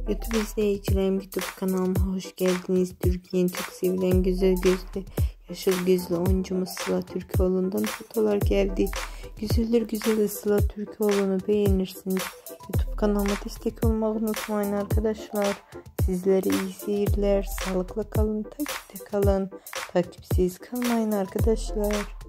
YouTube izleyicilerim, YouTube kanalıma hoş geldiniz. Türkiye'nin çok sevilen güzel gözlü, yaşıl gözlü oyuncumuz Sıla Türkoğlu'ndan fotolar geldi. Güzeller güzeli Sıla Türkoğlu'nu beğenirsiniz. YouTube kanalıma destek olmayı unutmayın arkadaşlar. Sizlere iyi seyirler, sağlıkla kalın, takipte kalın, takipsiz kalmayın arkadaşlar.